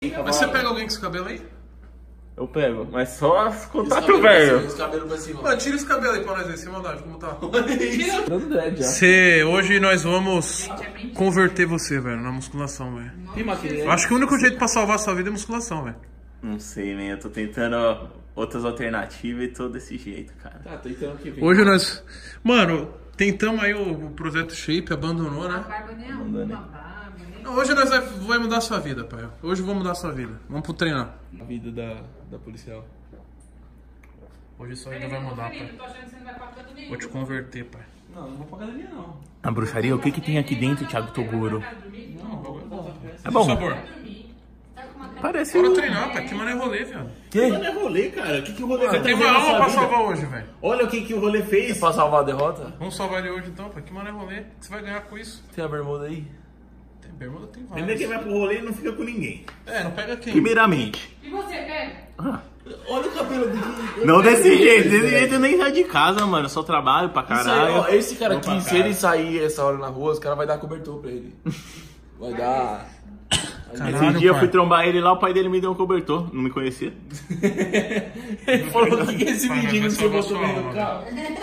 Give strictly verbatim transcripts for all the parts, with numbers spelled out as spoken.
Mas você pega alguém com esse cabelo aí? Eu pego, mas só os contatos velho. Os cabelos pra cima. Mano, tira esse cabelo aí pra nós ver, sem maldade, como tá. Tira. Você, hoje nós vamos converter você, velho, na musculação, velho. Eu acho que o único jeito pra salvar a sua vida é musculação, velho. Não sei, man. Eu tô tentando ó, outras alternativas e tô desse jeito, cara. Tá, tô tentando que vem. Hoje nós... Mano, tentamos aí o, o projeto Shape, abandonou, né? Não, hoje nós vai, vai mudar a sua vida, pai. Hoje eu vou mudar a sua vida. Vamos pro treinar. A vida da, da policial. Hoje sua vida vai mudar, pai. Vou te converter, pai. Não, não vou pra academia, não. A bruxaria, o que que tem aqui dentro, Thiago Toguro? É bom. Sabor. Parece Bora um... treinar, pai. Que mano é rolê, viado. Que? Não é rolê, cara. O que, que o rolê Você fez tem uma na alma sua pra vida? salvar hoje, velho. Olha o que, que o rolê fez. Pra salvar a derrota? Vamos salvar ele hoje então, pai. Que mano é rolê. Que você vai ganhar com isso? Tem a bermuda aí? Tem bermuda, tem Primeiro várias. que vai pro rolê e não fica com ninguém. É, não pega quem? Primeiramente. E você, pega? Ah. Olha o cabelo dele. Não desse jeito, desse jeito eu nem saio de casa, mano. Eu só trabalho pra Isso aí, caralho. ó, esse cara Vou pra aqui, se casa. ele sair essa hora na rua, os caras vão dar cobertor pra ele. Vai dar... Caralho, Esse dia eu pai. fui trombar ele lá, o pai dele me deu um cobertor. Não me conhecia. Ele falou, o que é esse Pai, mendigo vai que você salvar botou sua dentro do alma, carro?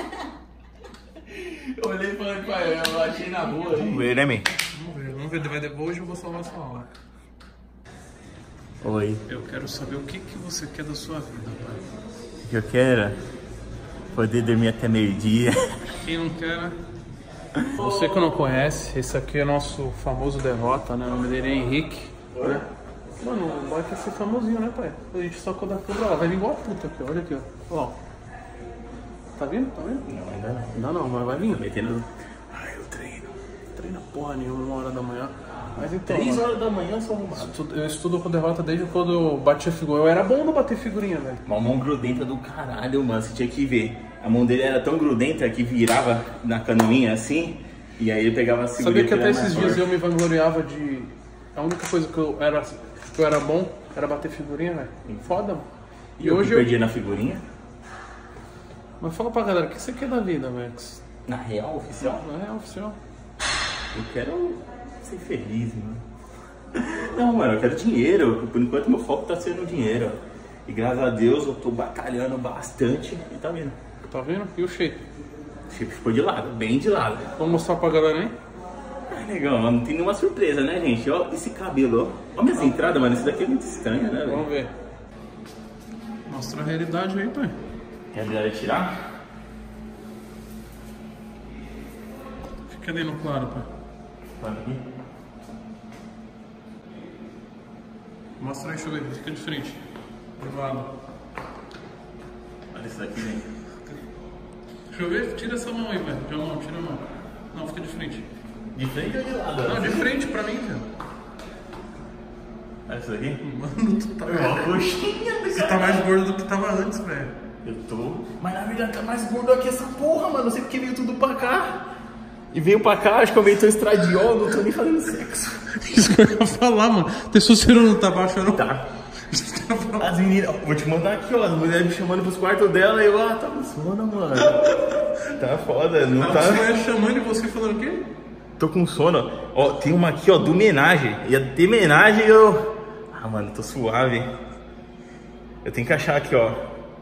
Eu olhei e falei, pai, eu achei na rua Vamos aí. ver, né, man? Vamos ver, vamos ver. Vai depois hoje eu vou salvar sua alma. Oi. Eu quero saber o que, que você quer da sua vida, pai. O que eu quero? Poder dormir até meio-dia. Quem não quer... Você que não conhece, esse aqui é nosso famoso derrota, né? O nome dele é Henrique. Né? Mano, o boy quer ser famosinho, né, pai? A gente sacou da câmera, ó. Vai vir igual a puta aqui, ó. Olha aqui, ó. Ó. Tá vindo? Tá vendo? Não, ainda não. Não, não, mas vai vir. Metendo... Ai, eu treino. Treina porra nenhuma, uma hora da manhã. Mas então, Três mano, horas da manhã eu sou arrumado. estudo- eu estudo com derrota desde quando eu batia figurinha. Eu era bom no bater figurinha, velho. Uma mão grudenta do caralho, mano. Você tinha que ver. A mão dele era tão grudenta que virava na canoinha assim. E aí ele pegava a Sabia figurinha. que até pela esses maior. dias eu me vangloriava de... A única coisa que eu era, que eu era bom era bater figurinha, velho. Foda, mano. E eu hoje eu perdi na figurinha. Mas fala pra galera, o que você quer da vida, Max? Na real, oficial, Não é oficial. eu quero ser feliz, mano. Não, mano, eu quero dinheiro. Por enquanto meu foco tá sendo dinheiro. E graças a Deus eu tô batalhando bastante e tá vendo. Tá vendo? E o shape? O chip ficou de lado, bem de lado. Vamos mostrar pra galera aí? Ah, legal, mano. Não tem nenhuma surpresa, né, gente? Ó, esse cabelo, ó. Ó minhas entradas, mano. Isso daqui é muito estranho, né, velho? Vamos ver. Mostra a realidade aí, pai. Quer ver ela tirar? Fica ali no claro, pai. Olha aqui. Mostra aí, deixa eu ver. Fica de frente. Do lado. Olha isso daqui, gente. Deixa eu ver. Tira essa mão aí, velho. De mão, tira a mão. Não, fica de frente. De frente ou de lado? Não, de frente pra mim, velho. Olha isso daqui. Mano, tu tá, Uma coxinha do você tá mais gordo do que tava antes, velho. Eu tô. Mas na verdade tá mais gordo aqui essa porra, mano. Não sei porque veio tudo pra cá. E veio pra cá, acho que eu aumentou estradiol, não tô nem fazendo sexo. Isso que eu ia falar, mano. Testosterona tá baixo, não? Tá. As meninas, ó, vou te mandar aqui, ó. As mulheres me chamando pros quartos dela e eu, ah, tá com sono, mano. Tá foda, não A tá. sua mulher chamando e você falando o quê? Tô com sono. Ó, tem uma aqui, ó, do homenagem. Ia ter homenagem e eu. Ah, mano, tô suave. Eu tenho que achar aqui, ó.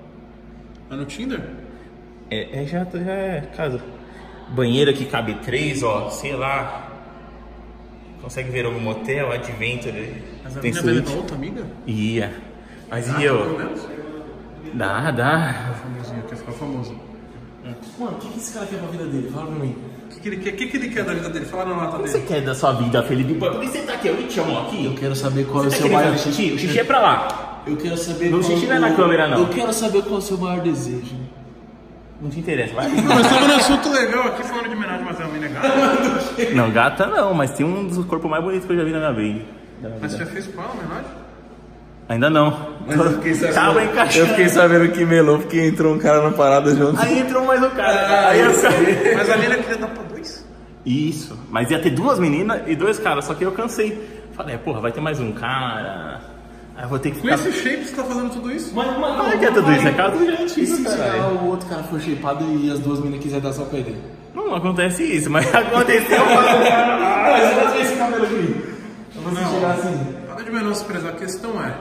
É no Tinder? É, é já, já é casa. Banheiro aqui cabe três, ó, sei lá. Consegue ver algum motel, Adventure? Mas a Tem minha velha suíte? da outra amiga? Ia. Mas e Pelo eu? menos? Dá, dá. Famosinho, quer ficar famoso. Mano, o que, que esse cara quer pra vida dele? Fala pra mim. O que, que ele quer? O que, que ele quer da vida dele? Fala na lata O que dele. você quer da sua vida, Felipe? Por que você tá aqui? Eu te chamo aqui. Eu quero saber qual é o Você tá seu querendo maior... fazer xixi? O xixi é pra lá. Eu quero saber Não qual... xixi não é na câmera, não. Eu quero saber qual é o seu maior desejo. Não te interessa, vai. Não, mas tava num assunto legal aqui falando de homenagem, mas é uma mina gata. Não, gata não, mas tem um dos corpos mais bonitos que eu já vi na minha vida. Mas você já fez com ela homenagem? Ainda não. Tava encaixando. Eu fiquei sabendo que melou porque entrou um cara na parada junto. Aí entrou mais um cara. Ah, aí eu... Mas a mina queria dar pra dois? Isso, mas ia ter duas meninas e dois caras, só que eu cansei. Falei, porra, vai ter mais um cara. Aí eu vou ter que Com ficar. esse shape você tá fazendo tudo isso? Mas, mas Não é que é tudo isso, é casa do E gente. se Caralho. chegar o outro cara for shapeado e as duas meninas quiserem dar só pra ele? Não acontece isso, mas aconteceu. Mas você vai esse cabelo aqui. Eu vou Não. chegar assim. Para de Primeiro, não se prezar, a questão é,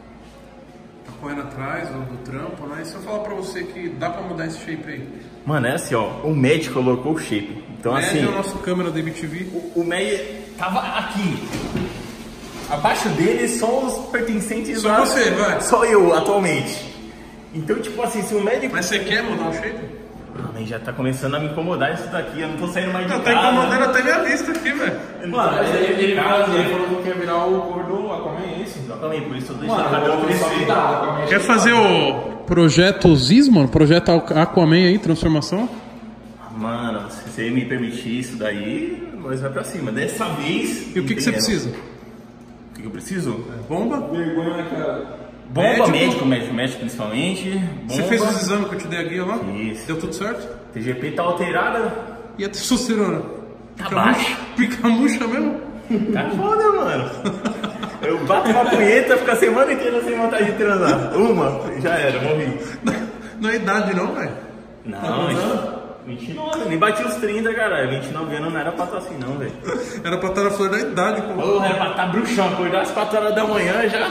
tá correndo atrás do, do trampo, né? E se eu falar pra você que dá pra mudar esse shape aí? Mano, é assim, ó, o Med colocou o shape. Então Med assim... é o nosso câmera da M T V. O, o Med tava aqui. Abaixo dele, só os pertencentes... Só lá, você, vai. Só eu, atualmente. Então, tipo assim, se o Med... Mas você quer mudar o shape? Ah, mas já tá começando a me incomodar isso daqui, eu não tô saindo mais de Não, casa. tá incomodando até minha vista aqui, velho. Mano, ele, ele, ele, ele falou que quer virar o cor do Aquaman, é isso? Exatamente, por isso eu deixei Mano, o cabelo eu vou só crescer. cuidar, Aquaman. Quer fazer o projeto Ziz, mano? Projeto Aquaman aí, transformação? Mano, se você me permitir isso daí, nós vai pra cima. Dessa vez... E o que, que você precisa? O que, que eu preciso? Bomba? Vergonha na cara. Bomba, Médico. médico, médico, médico principalmente. Bomba. Você fez os exames que eu te dei a guia lá? Isso. Deu tudo certo? T G P tá alterada. E a testosterona? Tá Fica baixo. murcha- Fica murcha mesmo? Tá foda, mano. Eu bato uma punheta, fico a semana inteira sem vontade de transar. Uma, já era, morri. Não é idade não, velho. Não, vinte e nove, nem bati os trinta, caralho. vinte e nove anos não era pra estar assim, não, velho. Era pra estar na flor da idade, pô. Ô, era pra estar bruxão, acordar às quatro horas da manhã já.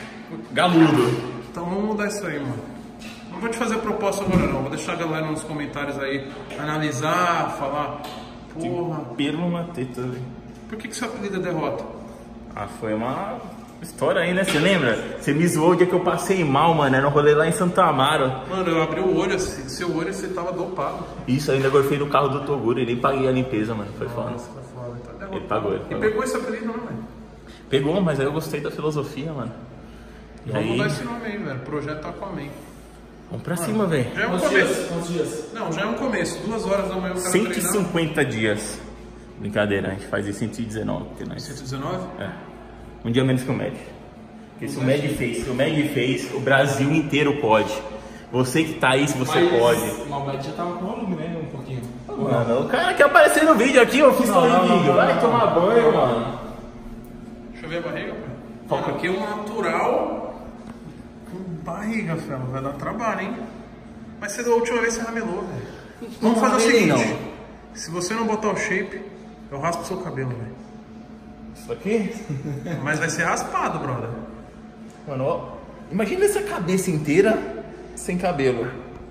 Galudo. Então vamos mudar isso aí, mano. Não vou te fazer proposta agora não. Vou deixar a galera nos comentários aí analisar, falar. Porra, Pelo uma teta, velho. por que que seu apelido é derrota? Ah, foi uma história aí, né? Você lembra? Você me zoou o dia que eu passei mal, mano. Era um rolê lá em Santo Amaro. Mano, eu abri o olho assim, seu olho você tava dopado. Isso, eu ainda gorfei no carro do Toguro e nem paguei a limpeza, mano. Foi foda. Nossa, tá foda. Tá derrotado. Ele pagou, ele E pagou. pegou esse apelido não, velho? Pegou, mas aí eu gostei da filosofia, mano. E Vamos aí, mudar esse nome aí, velho. Projeto Aquaman. vamos pra cima, velho. Já é um Quantos começo. dias? Quantos dias? Não, já é um começo. Duas horas da manhã o cara cento e treinar. cinquenta dias. Brincadeira, a gente faz em cento e dezenove. Porque nós... cento e dezenove? É. Um dia menos que o Med. Porque se o Med fez, se o Med fez, o Brasil inteiro pode. Você que tá aí, se você Mas pode. o Malmed já tava com volume, né? Um pouquinho. Mano, o cara quer aparecer no vídeo aqui, eu fiz todo o vídeo. Vai tomar banho, mano. Deixa eu ver a barriga, pai. Falta aqui um natural com barriga, fela. Vai dar trabalho, hein? Mas você da última vez você ramelou, velho. Vamos fazer o seguinte. não. Se você não botar o shape, eu raspo o seu cabelo, velho. Isso aqui? Mas vai ser raspado, brother. Mano, ó. Imagina essa cabeça inteira sem cabelo.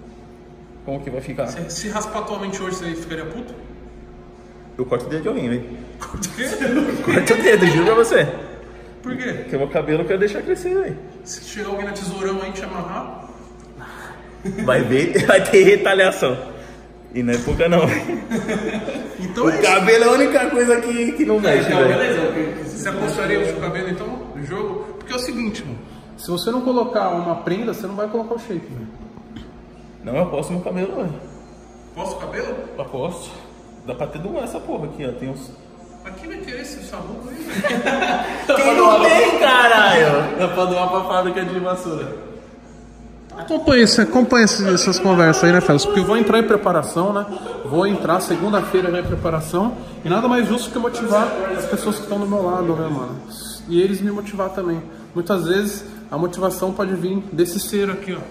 Como que vai ficar? Se, se raspar atualmente hoje, você ficaria puto? Eu corto o dedo de alguém, velho. Por quê? Corto o dedo, juro pra você. Por quê? Porque o meu cabelo eu quero deixar crescer, velho. Se chegar alguém na tesourão aí e te amarrar, Vai ver, vai ter retaliação. E não é pouca não, velho. então O é isso. cabelo é a única coisa que, que não mexe, Não, velho. beleza. Você apostaria no seu cabelo então no jogo? Porque é o seguinte, mano. Se você não colocar uma prenda, você não vai colocar o shape, velho. Não, eu aposto no cabelo, velho. Posso o cabelo? Aposto. Dá pra ter doar essa porra aqui, ó. Tem uns... Mas quem vai querer esse sabugo aí? Quem não tem, caralho? Dá pra doar pra fábrica de vassoura. Acompanhe, isso, acompanhe essas conversas aí, né, Felas? Porque eu vou entrar em preparação, né? Vou entrar segunda-feira já em preparação. E nada mais justo que motivar as pessoas que estão do meu lado, né, mano? E eles me motivar também. Muitas vezes a motivação pode vir desse ser aqui, ó.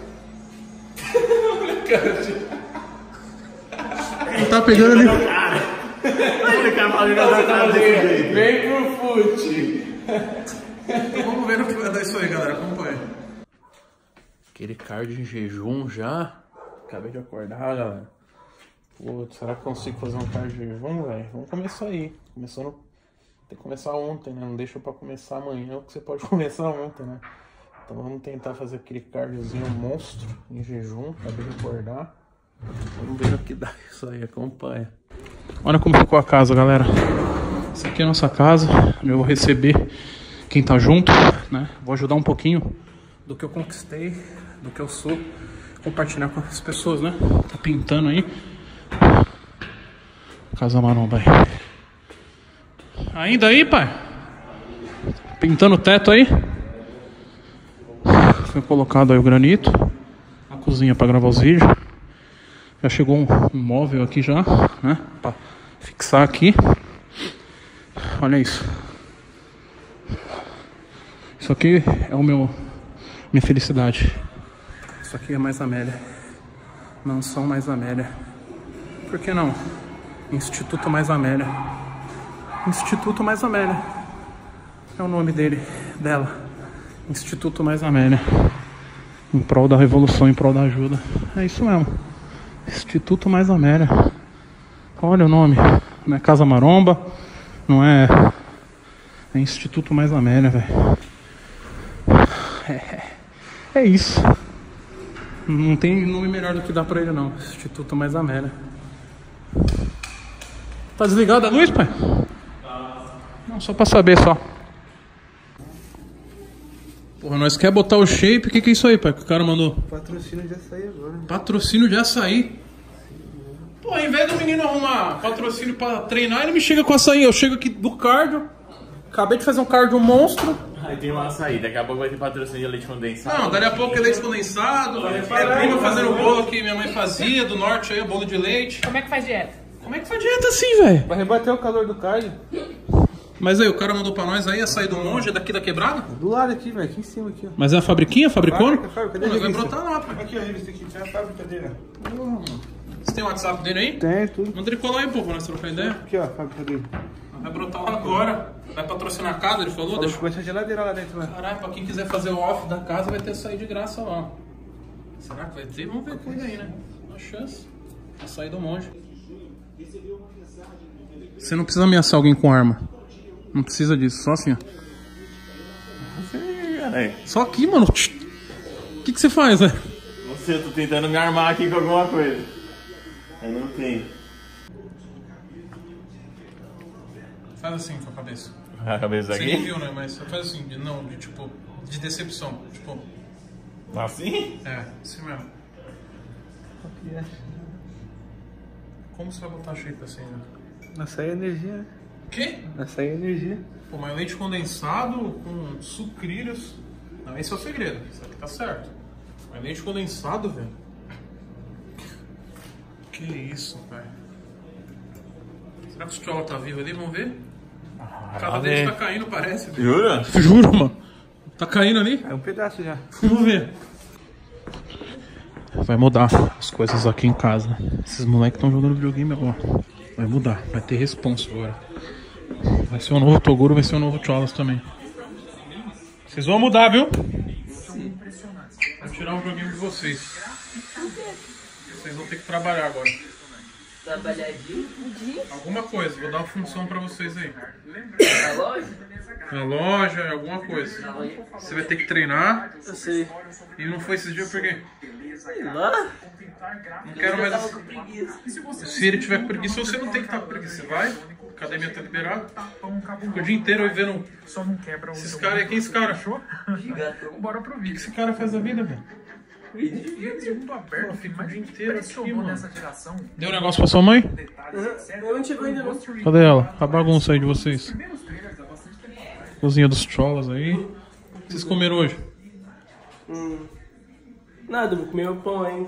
Ele tá pegando ali. Ele quer fazer a cara desse jeito. Vem pro fute. Então vamos ver no que vai dar isso aí, galera. Acompanha. Aquele cardio em jejum já. Acabei de acordar, galera. Putz, será que eu consigo fazer um cardio em jejum, velho? Vamos começar aí. Começando. Tem que começar ontem, né? Não deixa pra começar amanhã, porque você pode começar ontem, né? Então vamos tentar fazer aquele cardiozinho monstro em jejum. Acabei de acordar. Vamos ver o que dá isso aí, acompanha. Olha como ficou a casa, galera. Essa aqui é a nossa casa. Eu vou receber quem tá junto, né? Vou ajudar um pouquinho do que eu conquistei, do que eu sou. Compartilhar com as pessoas, né? Tá pintando aí. Casa Maromba aí. Ainda aí, pai? Pintando o teto aí. Foi colocado aí o granito. A cozinha para gravar os vídeos. Já chegou um, um móvel aqui já, né? Pra fixar aqui. Olha isso. Isso aqui é o meu minha felicidade. Isso aqui é Mais Amélia. Mansão Mais Amélia. Por que não? Instituto Mais Amélia. Instituto Mais Amélia. É o nome dele, dela. Instituto Mais Amélia. Em prol da revolução, em prol da ajuda. É isso mesmo. Instituto Mais Amélia. Olha o nome. Não é Casa Maromba. Não é... É Instituto Mais Amélia, velho. É, é isso. Não tem nome melhor do que dar pra ele, não. Instituto Mais Amélia. Tá desligada a luz, pai? Não, só pra saber, só. Porra, nós quer botar o shape. O que que é isso aí, pai? Que o cara mandou? Patrocínio de açaí agora. Patrocínio de açaí. Pô, ao invés do menino arrumar patrocínio pra treinar, ele me chega com açaí. Eu chego aqui do cardio. Acabei de fazer um cardio monstro. Aí tem um açaí, daqui a pouco vai ter patrocínio de leite condensado. Não, daqui a pouco é leite condensado. É prima fazendo o bolo que minha mãe fazia, do norte aí, o bolo de leite. Como é que faz dieta? Como é que faz dieta assim, velho? Vai rebater o calor do cardio. Mas aí, o cara mandou pra nós aí açaí do monge, daqui da quebrada? Do lado aqui, velho. Aqui em cima, aqui, ó. Mas é a fabriquinha, fabricou? Fábrica, fábrica, cadê a Mas vai revista? brotar lá, pai. Aqui, ó, a revista aqui. Tem a fábrica dele, ó. Você tem o WhatsApp dele aí? Tem, tudo. Manda ele colar aí, pô, pra nós trocar ideia. Aqui, ó, a fábrica dele. Vai brotar lá agora. Vai patrocinar a casa, ele falou? Deixa Deixa eu a geladeira lá dentro, lá. Caralho, pra quem quiser fazer o off da casa vai ter açaí de graça lá. Será que vai ter? Vamos ver coisa aí, né? Uma chance. Açaí do monge. Você não precisa ameaçar alguém com arma. Não precisa disso, só assim, ó. Só aqui, mano. O que que você faz, velho? Não sei, eu tô tentando me armar aqui com alguma coisa. Eu não tenho. Faz assim com a cabeça. A cabeça Você nem aqui? viu, né? Mas você faz assim, de, não, de tipo, de decepção. Tipo, Assim? é, assim mesmo. Como você vai botar shape assim, né? Açaí é energia, né? Quê? Açaí é energia. Pô, mas leite condensado com sucrilhos. Não, esse é o segredo. Isso aqui tá certo. Mas leite condensado, velho. Que isso, pai. Será que o Stroll tá vivo ali? Vamos ver? A casa dele tá caindo, parece. Velho. Jura? Juro, mano. Tá caindo ali? É um pedaço já. Vamos ver. Vai mudar as coisas aqui em casa. Esses moleques estão jogando videogame agora. Vai mudar, vai ter responsa agora. Vai ser um novo Toguro, vai ser um novo Cholas também. Vocês vão mudar, viu? Vou tirar um joguinho de vocês. Vocês vão ter que trabalhar agora. Trabalhar de Alguma coisa, vou dar uma função pra vocês aí. na loja? Na loja, alguma coisa. Você vai ter que treinar. Eu sei. E não foi esses dias por quê? Sei lá. Não quero Eu mais. tava com preguiça. Se ele tiver com preguiça, você não tem que estar com preguiça. Você vai, a academia tá liberada. Fica o dia inteiro aí vendo. Só não quebra o Esses caras aí, quem é esse cara? Gigatão. Bora pro O que vídeo. esse cara faz da vida, velho? Mundo aberto, Fica o mas dia inteiro aqui, impressionou mano. nessa geração. Deu um negócio pra sua mãe? Eu não chegou ainda não. Cadê ela? A bagunça aí de vocês. Cozinha dos Trollas aí. O que vocês comeram hoje? Hum. Nada, vou comer o pão ainda.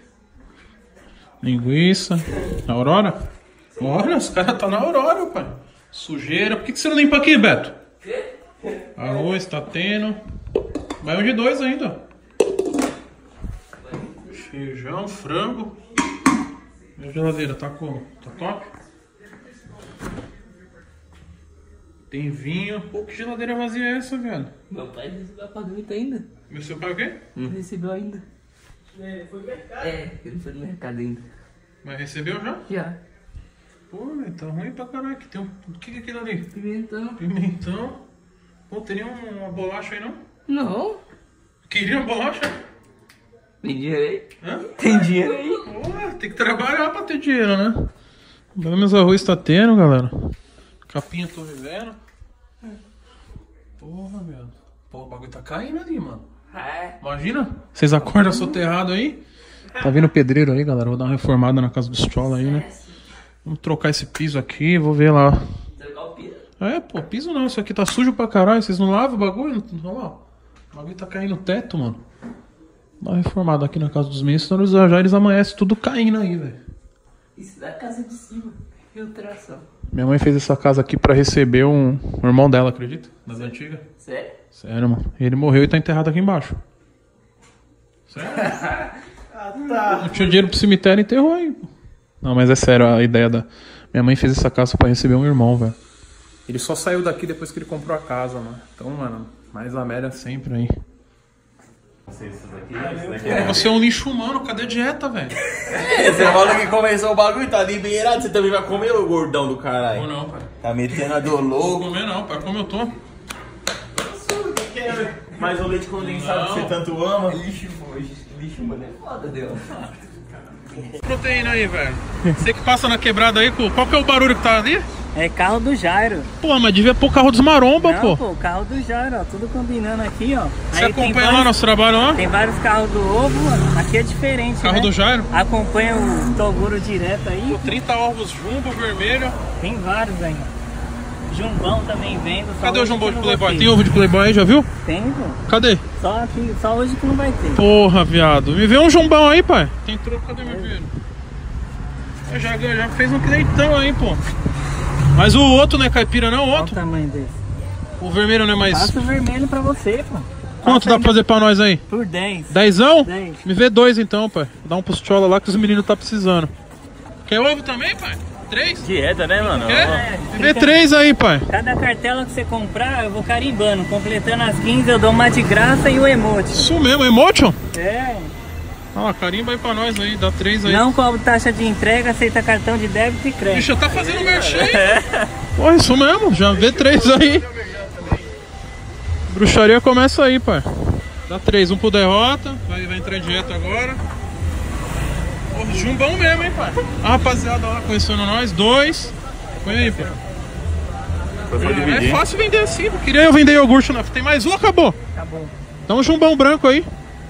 Linguiça. Na Aurora? Olha, os caras tá na Aurora, pai. Sujeira. Por que que você não limpa aqui, Beto? Arroz, tá tendo. Vai um de dois ainda. Feijão, frango. E a geladeira, tá como? Tá top? Tem vinho. Pô, que geladeira vazia é essa, velho? Meu pai recebeu a pagamento ainda. Meu seu pai o quê? Não recebeu ainda. É, foi no mercado. É, ele foi no mercado ainda. Mas recebeu já? Já. Pô, velho, tá ruim pra caralho. Tem um... O que que é aquilo ali? Pimentão. Pimentão. Pô, teria uma bolacha aí, não? Não. Queria uma bolacha? Tem dinheiro aí? Hã? Tem dinheiro aí? Pô, tem que trabalhar pra ter dinheiro, né? Pelo menos arroz tá tendo, galera. Capinha tô vivendo. Porra, meu. Pô, o bagulho tá caindo ali, mano. É. Imagina, vocês acordam soterrado aí. Tá vindo pedreiro aí, galera. Vou dar uma reformada na casa do Stroll aí, né? Vamos trocar esse piso aqui, vou ver lá. Trocar o piso. É, pô, piso não. Isso aqui tá sujo pra caralho. Vocês não lavam o bagulho? Olha lá. O bagulho tá caindo no teto, mano. Dá uma reformada aqui na casa dos meninos, senão eles já já eles amanhecem tudo caindo aí, velho. Isso da casa de cima. Filtração. Minha mãe fez essa casa aqui pra receber um, um irmão dela, acredita? Das antigas. Sério? Sério, mano. Ele morreu e tá enterrado aqui embaixo. Sério? Não tinha dinheiro pro cemitério e enterrou aí, pô. Não, mas é sério, a ideia da... Minha mãe fez essa casa pra receber um irmão, velho. Ele só saiu daqui depois que ele comprou a casa, mano. Então, mano, Mais Amélia sempre aí. Não sei se isso daqui, isso daqui é... Você é um lixo humano, cadê a dieta, velho? É, você fala que começou o bagulho, tá liberado, você também vai comer o gordão do caralho. Ou não, pai. Tá metendo a do Não vou louco. comer não, pai. Como eu tô? Mais o leite condensado Não. que você tanto ama. Lixo, pô. Lixo, mano, é foda, Deus. Proteína aí, velho. Você que passa na quebrada aí, pô. Qual que é o barulho que tá ali? É carro do Jairo. Pô, mas devia pôr carro dos maromba, Não, pô. pô, carro do Jairo, ó. Tudo combinando aqui, ó. Você Aí tem acompanha lá vários- nosso trabalho, ó? Tem vários carros do ovo, mano. Aqui é diferente, Carro né? do Jairo? Acompanha o Toguro direto aí. trinta ovos jumbo, vermelho. Tem vários aí. Jumbão também vendo. só Cadê o hoje jumbo que de não Playboy? vai Tem ter. ovo de Playboy aí, já viu? Tem, pô. Cadê? Só, aqui, só hoje que não vai ter. Porra, viado. Me vê um jumbão aí, pai. Tem troco, cadê meu filho? Eu já, já fez um leitão aí, pô. Mas o outro não é caipira, não? O Olha o outro? tamanho desse. O vermelho não é mais... Passa o vermelho pra você, pô. Quanto Passa dá aí pra fazer pra nós aí? Por dez. Dezão? Dez. Me vê dois então, pai. Dá um pros tchola lá que os meninos tá precisando. Quer ovo também, pai? Três? Dieta, né, mano? Quer? Me vê três aí, pai. Cada cartela que você comprar, eu vou carimbando. Completando as quinze, eu dou uma de graça e o emote. Isso mesmo, emotion? É. Olha lá, carimba aí pra nós aí, dá três aí. Não cobro taxa de entrega, aceita cartão de débito e crédito. Bicho, tá fazendo merchan aí. Pô, isso mesmo, já vê três aí. Bruxaria começa aí, pai. Dá três, um pro derrota. Vai, vai entrar em dieta agora. Pô, jumbão mesmo, hein, pai. A rapaziada lá conhecendo nós, dois. Põe aí, pai. É fácil vender assim, pô. Queria eu vender iogurte, não. Tem mais um, acabou. Acabou. Dá um jumbão branco aí.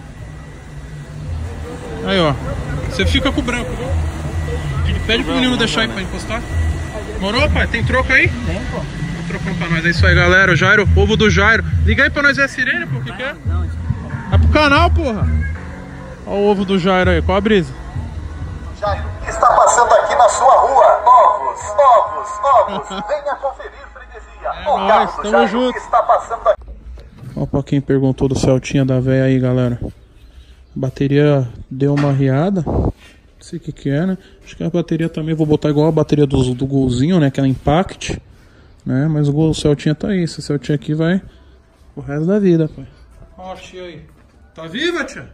Aí, ó. Você fica com o branco, viu? Pede pro menino deixar aí pra encostar. Morou, pai? Tem troco aí? Tem, pô. Vou trocar pra nós. É isso aí, galera. O Jairo, o ovo do Jairo. Liga aí pra nós ver a sirene, pô. O que que é? Não, É pro canal, porra. Olha o ovo do Jairo aí. Qual a brisa? Jairo está passando aqui na sua rua. Ovos, ovos, ovos. Venha conferir, freguesia. É o nóis, carro do tamo Jairo junto. está passando aqui. Ó, pra quem perguntou do Celtinha da véia aí, galera. A bateria deu uma riada. Não sei o que que é, né? Acho que a bateria também vou botar igual a bateria do, do Golzinho, né? Aquela Impact. Né? Mas o, Gol, o Celtinha tá aí. Esse Celtinha aqui vai o resto da vida, pai. Ó a tia aí. Tá viva, tia?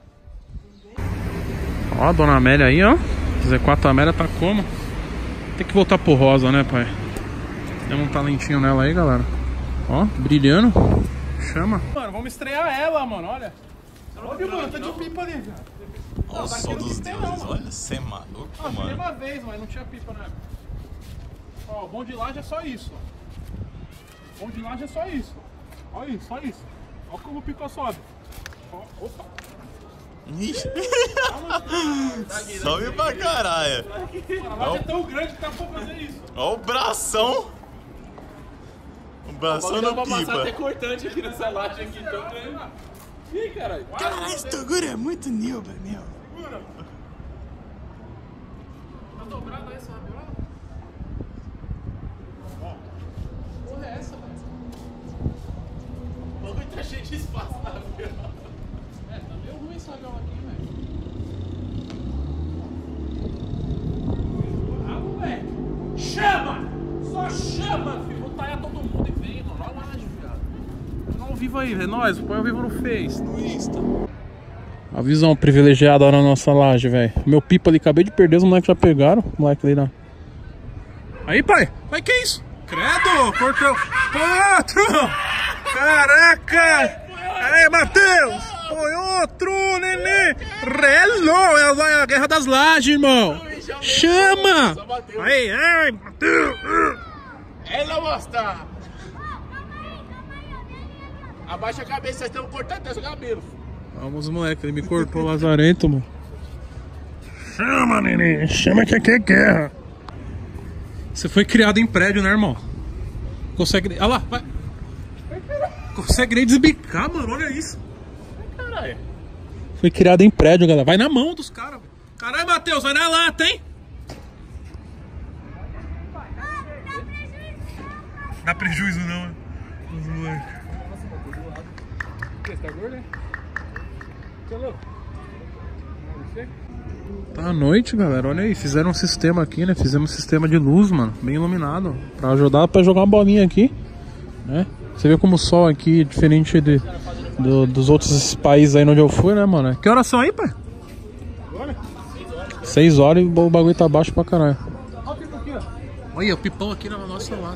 Ó a dona Amélia aí, ó. Z quatro Amélia tá como? Tem que voltar pro rosa, né, pai? Deu um talentinho nela aí, galera. Ó, brilhando. Chama. Mano, vamos estrear ela, mano, olha. Olha, mano, tá de pipa ali, velho. Olha o sol dos deuses, olha, você é maluco, Ah, mano. tem uma vez, mas não tinha pipa na época. Ó, o bom de laje é só isso, ó. O bom de laje é só isso. Olha isso, só isso. Olha como o pipa sobe. Ó, opa. Ixi. Sobe pra caralho. A laje é tão grande que dá pra fazer isso. Olha o bração. O bração da pipa. cortante aqui nessa laje aqui, tão grande. Ih, caralho. Caralho, esse Toguro é muito nilba, meu. Segura. Tá dobrado aí essa rabiola? Ó. Porra é essa, velho? O bagulho tá cheio de espaço na rabiola. É, tá meio ruim essa rabiola aqui, velho. Bravo, velho. Chama! Só chama, filho. Vou taia todo mundo e vem, mano. Olha lá, viado. Põe ao vivo aí, é nóis. Põe ao vivo no Face, no Insta. A visão privilegiada na nossa laje, velho. Meu pipa ali, acabei de perder, os moleques já pegaram. O moleque ali na... Aí, pai. Mas que isso? Credo, cortou. Outro! Caraca! Aí, Matheus! Foi outro, neném! Relo! É a guerra das lajes, irmão! Chama! Aí, ai, Matheus! Ela mostra. Abaixa a cabeça, vocês estão cortando teus cabelos. Vamos, moleque, ele me cortou o lazarento, mano. Chama, neném! Chama que aqui é guerra! Você foi criado em prédio, né, irmão? Consegue... Olha lá, vai! Consegue nem desbicar, mano, olha isso! Caralho. Foi criado em prédio, galera. Vai na mão dos caras. Caralho, Matheus, vai na lata, hein? Dá prejuízo não, né? Os moleques. Você tá gordo, hein? Você é louco? Tá à noite, galera. Olha aí, fizeram um sistema aqui, né? Fizemos um sistema de luz, mano, bem iluminado, pra ajudar pra jogar uma bolinha aqui, né? Você vê como o sol aqui é diferente de, do, dos outros países aí onde eu fui, né, mano? Que horas são aí, pai? seis horas e o bagulho tá baixo pra caralho. Olha o pipão aqui na nossa lata.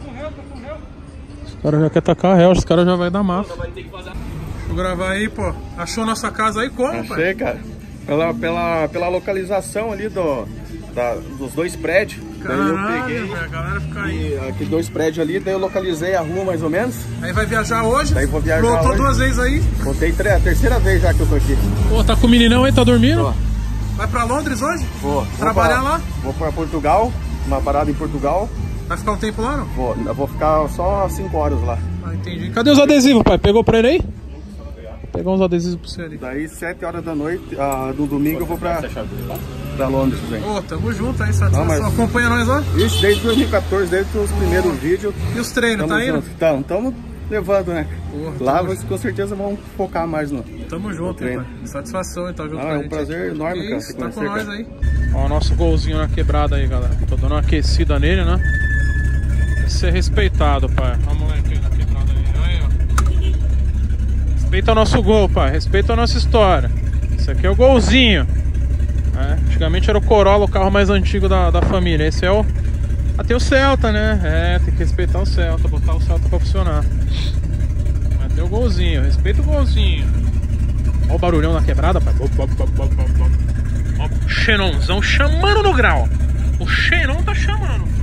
Os caras já querem tacar réu, os caras já vai dar massa. Deixa eu gravar aí, pô. Achou nossa casa aí como, pai? Achei, cara. Pela, pela, pela localização ali do, da, dos dois prédios. Caralho, daí eu peguei. velho, a galera fica aí. E, aqui dois prédios ali, daí eu localizei a rua mais ou menos. Aí vai viajar hoje? Daí vou viajar Voltou hoje. duas vezes aí? Voltei tre- a terceira vez já que eu tô aqui. Pô, tá com o meninão aí, tá dormindo? Tô. Vai pra Londres hoje? Vou. Trabalhar vou pra, lá? Vou pra Portugal, uma parada em Portugal. Vai ficar um tempo lá, não? Vou, eu vou ficar só cinco horas lá. Ah, entendi. Cadê os adesivos, pai? Pegou pra ele aí? Vou pegar uns adesivos pra você ali. Daí sete horas da noite, ah, no domingo eu vou pra, pra Londres, velho. Ô, tamo junto aí, satisfação. Não, mas- Acompanha nós lá? Isso desde dois mil e quatorze, desde os primeiros vídeos. E os treinos, tá indo? Então, estamos levando, né? Porra, Lá tamo vocês com certeza vão focar mais no. Tamo junto, hein, pai. Satisfação, então, junto Ah, com a é um gente. prazer enorme, Que cara, isso, te tá com conhecer, nós cara. aí. Ó, o nosso golzinho na quebrada aí, galera. Tô dando uma aquecida nele, né? Vai ser respeitado, pai. Ó, moleque aí na quebrada aí. Olha aí, ó. Respeita o nosso gol, pai. Respeita a nossa história. Esse aqui é o golzinho. É, antigamente era o Corolla, o carro mais antigo da, da família. Esse é o... Ah, tem o Celta, né? É, tem que respeitar o Celta, botar o Celta pra funcionar. Mas tem o golzinho, respeita o golzinho. Ó o barulhão na quebrada, pai. Ó o Xenonzão chamando no grau. O Xenon tá chamando.